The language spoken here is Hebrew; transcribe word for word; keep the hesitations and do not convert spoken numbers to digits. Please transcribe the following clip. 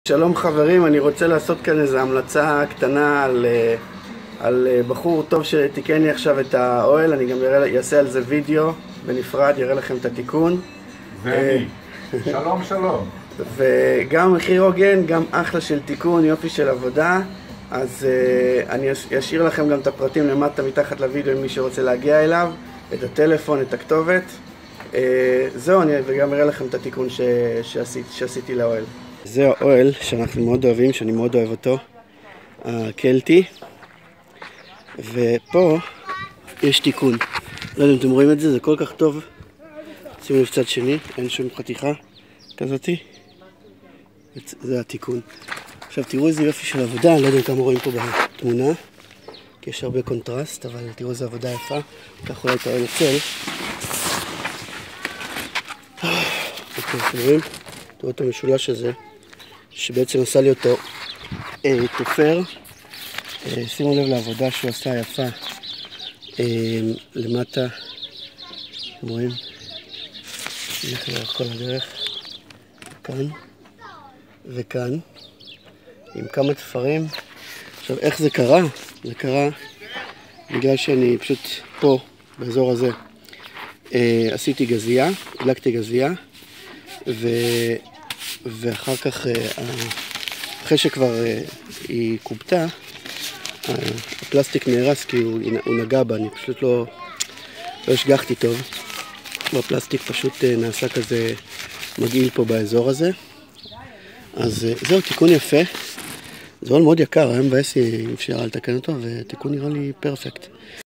שלום חברים, אני רוצה לעשות כאן איזו המלצה קטנה על, על בחור טוב שתיקן לי עכשיו את האוהל. אני גם אעשה על זה וידאו בנפרד, יראה לכם את התיקון. ואני. שלום שלום. וגם מחיר הוגן, גם אחלה של תיקון, יופי של עבודה. אז אני אשאיר לכם גם את הפרטים למטה מתחת לוידאו אם מי שרוצה להגיע אליו, את הטלפון, את הכתובת. זהו, אני וגם אראה לכם את התיקון ש, שעשית, שעשיתי לאוהל. זה האוהל שאנחנו מאוד אוהבים, שאני מאוד אוהב אותו, הקלטי. ופה יש תיקון. לא יודע אם אתם רואים את זה, זה כל כך טוב. שימו לב צד שני, אין שום חתיכה כזאתי. זה התיקון. עכשיו תראו איזה יופי של עבודה, לא יודע כמה רואים פה בתמונה, כי יש הרבה קונטרסט, אבל תראו איזה עבודה יפה. כך אולי את האוהל יוצא. אוקיי, אתם רואים? תראו את המשולש הזה. שבעצם עשה לי אותו אה, תופר. אה, שימו לב לעבודה שהוא עשה יפה אה, למטה. אתם רואים? נלך לאורך כל הדרך. כאן וכאן. עם כמה תפרים. עכשיו איך זה קרה? זה קרה בגלל שאני פשוט פה, באזור הזה, אה, עשיתי גזייה, הדלקתי גזייה. ו... ואחר כך, אחרי שכבר היא קובטה, הפלסטיק נהרס כי הוא, הוא נגע בה, אני פשוט לא, לא השגחתי טוב. והפלסטיק פשוט נעשה כזה מגעיל פה באזור הזה. אז זהו, תיקון יפה. זה עול מאוד יקר, היום בעסי אפשר לתקן אותו, ותיקון נראה לי פרפקט.